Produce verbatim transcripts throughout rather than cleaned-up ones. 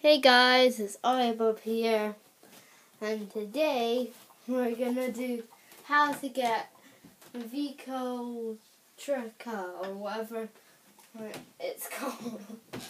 Hey guys, it's Bob here, and today we're gonna do how to get Vico Trica or whatever it's called.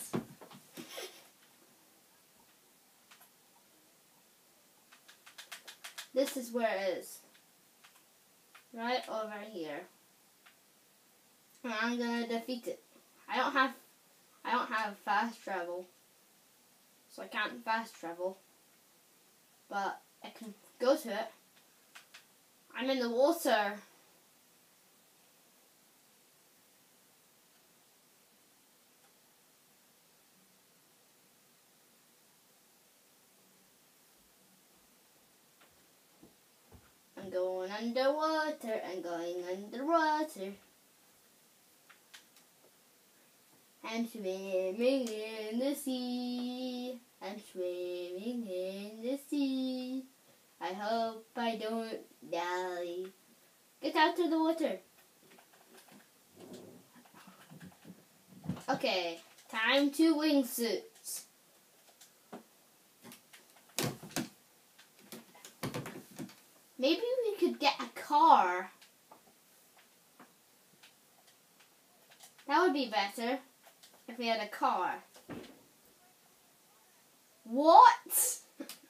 This is where it is, right over here, and I'm gonna defeat it. I don't have, I don't have fast travel. So I can't fast travel, but I can go to it. I'm in the water. I'm going underwater, I'm going underwater. I'm swimming in the sea. I'm swimming in the sea. I hope I don't die. Get out of the water. Okay, time to wingsuits. Maybe we could get a car. That would be better if we had a car. What?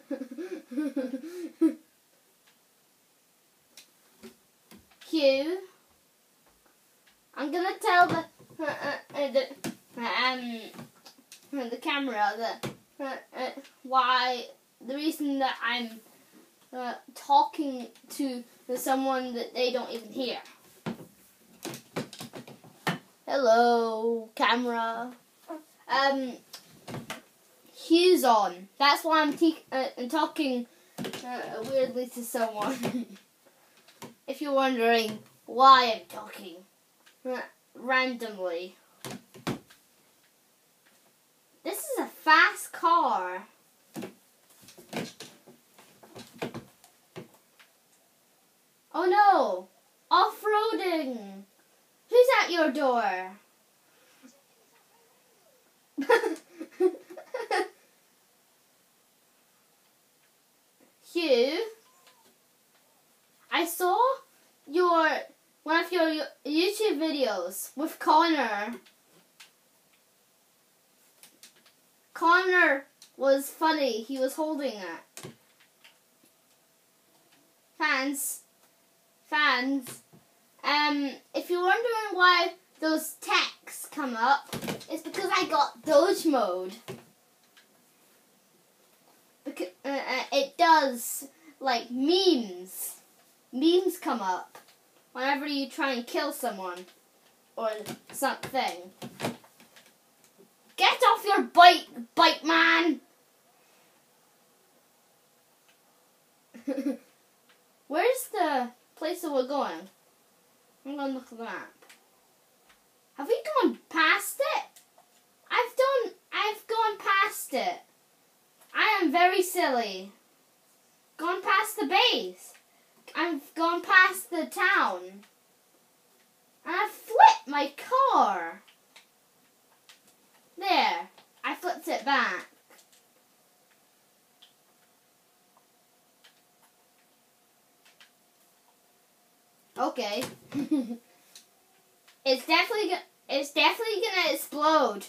Q. I'm gonna tell the uh, uh, the um the camera that uh, uh, why the reason that I'm uh, talking to someone that they don't even hear. Hello, camera. Um. Hugh's on. That's why I'm, te uh, I'm talking uh, weirdly to someone. If you're wondering why I'm talking uh, randomly. This is a fast car. Oh no! Off-roading! Who's at your door? Hugh, I saw your one of your YouTube videos with Connor. Connor was funny. He was holding it. Fans, fans. Um, if you're wondering why those texts come up, it's because I got Doge mode. Because uh, uh, it does like memes. Memes come up whenever you try and kill someone or something. Get off your bike, bike man! Where's the place that we're going? I'm gonna look at the map. Have we gone past it? I've done. I've gone past it. I am very silly. Gone past the base. I've gone past the town. And I've flipped my car. There. I flipped it back. Okay. It's definitely go it's definitely gonna explode.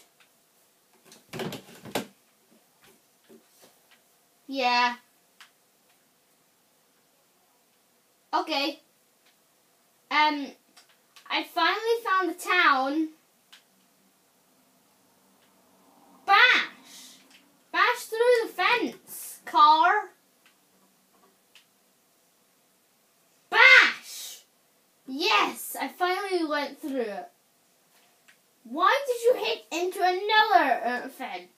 Yeah. Okay. Um, I finally found the town. Bash! Bash through the fence, car. Bash! Yes, I finally went through it. Why did you hit into another uh, fence?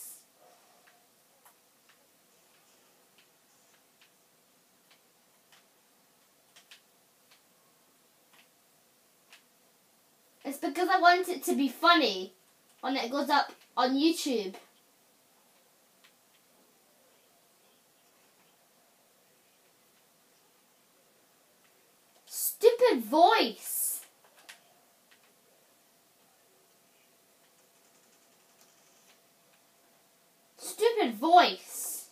It's because I want it to be funny when it goes up on YouTube. Stupid voice. Stupid stupid voice.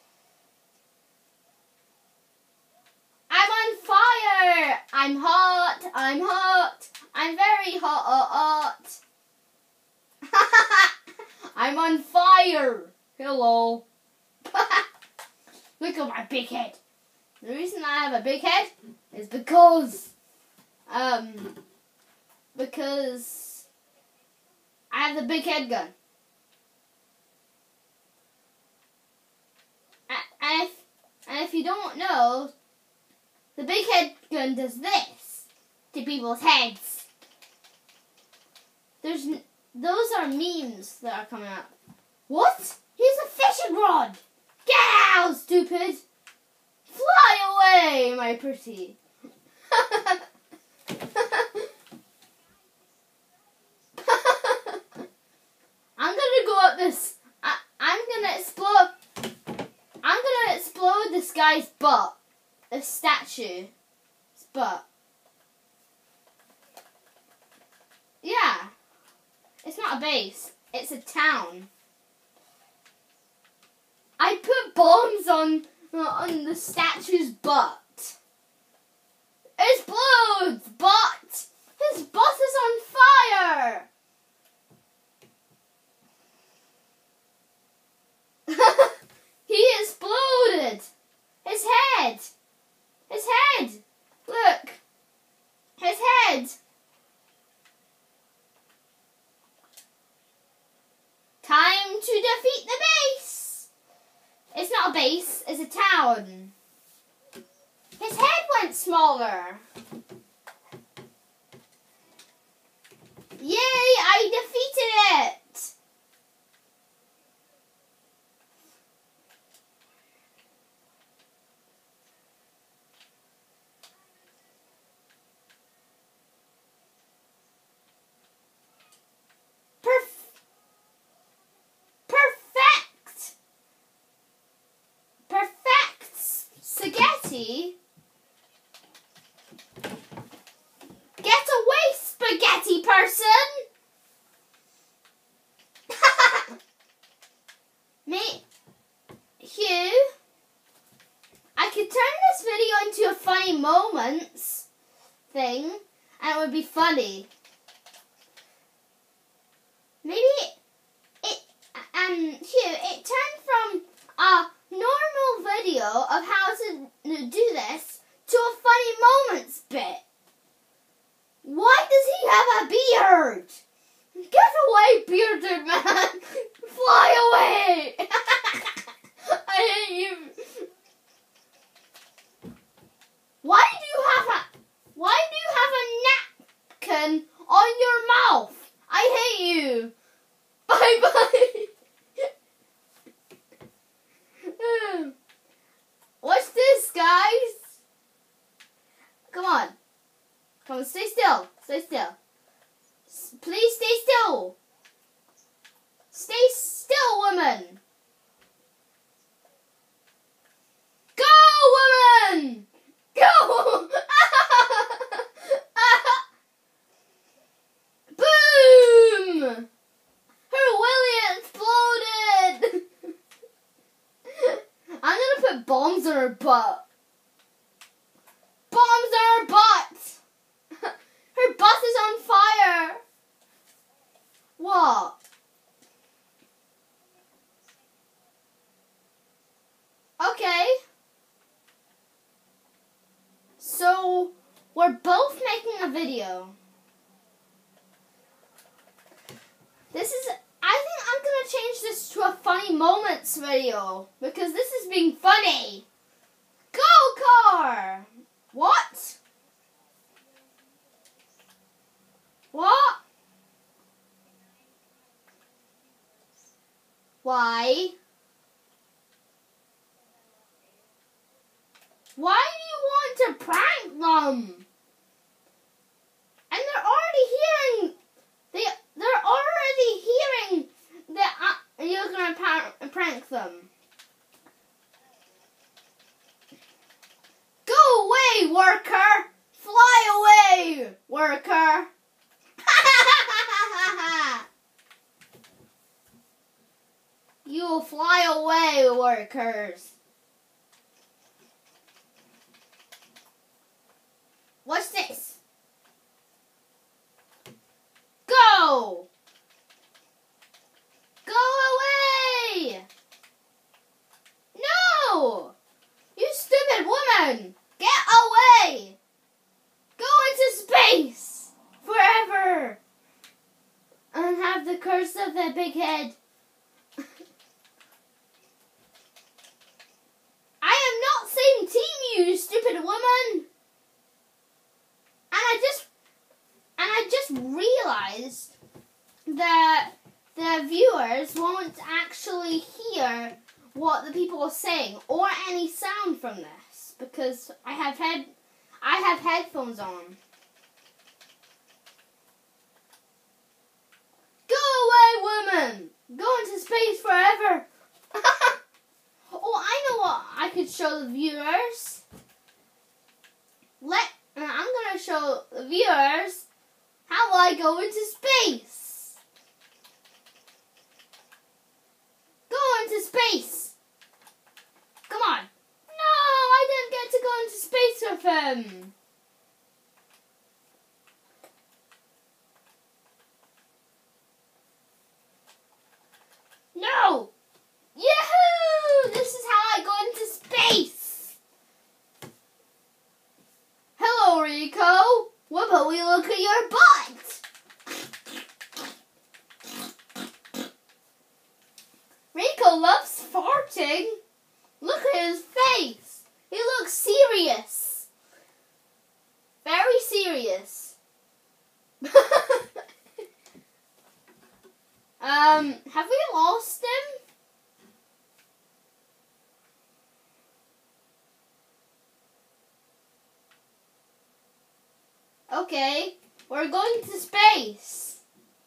I'm on fire. I'm hot. I'm hot. I'm very hot. I'm on fire. Hello. Look at my big head. The reason I have a big head is because, um, because I have the big head gun. And if, and if you don't know, the big head gun does this to people's heads. There's, those are memes that are coming up. What? Here's a fishing rod. Get out, stupid. Fly away, my pretty. I'm gonna go up this. I, I'm gonna explode. I'm gonna explode this guy's butt. The statue's butt. Yeah. It's not a base. It's a town. I put bombs on on the statue's butt. It explodes, but his butt is on fire. He exploded. His head. His head. Look. His head. Time to defeat the base. It's not a base, it's a town. His head went smaller. Yay, I defeated it. Get away, spaghetti person! Me, Hugh, I could turn this video into a funny moments thing, and it would be funny. Maybe it, um, Hugh, it turned from a normal video of how to do this to a funny moments bit. Why does he have a beard? Get away, bearded man! Fly away! I hate you. Why do you have a Why do you have a napkin on your mouth? I hate you. Bye bye. What's this, guys? Come on. Come on, stay still. Stay still. S please stay still. Stay still, woman. Go, woman. Go. Boom. Her willy exploded. I'm gonna put bombs on her butt. Bombs on her butt. Her butt is on fire. What? Okay. So, we're both making a video. This is, I think I'm gonna change this to a funny moments video because this is being funny. Go car! What? What? Why? Why do you want to prank them? And they're already hearing, they, they're already hearing that uh, you're going to prank them. Go away, worker! Fly away, worker! You will fly away, workers. What's this? Go! Go away! No! You stupid woman! Get away! Go into space! Forever! And have the curse of the big head. I am not same team, you stupid woman! And I just and I just realized that the viewers won't actually hear what the people are saying or any sound from this because I have head I have headphones on. Go away, woman! Go into space forever. Oh, I know what I could show the viewers. Let uh, I'm gonna show the viewers how I go into space. Go into space. Come on. No, I didn't get to go into space with him. No. Yahoo! This is how I go into space. Hello, Rico. What about we look at your butt? Rico loves farting. Look at his face. He looks serious. Very serious. um, have we lost him? Okay, we're going to space.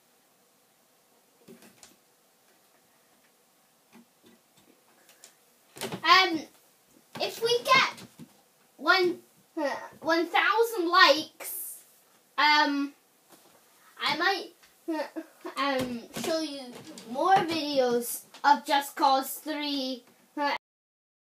Um, if we get one uh, one thousand likes, um, I might uh, um show you more videos of Just Cause three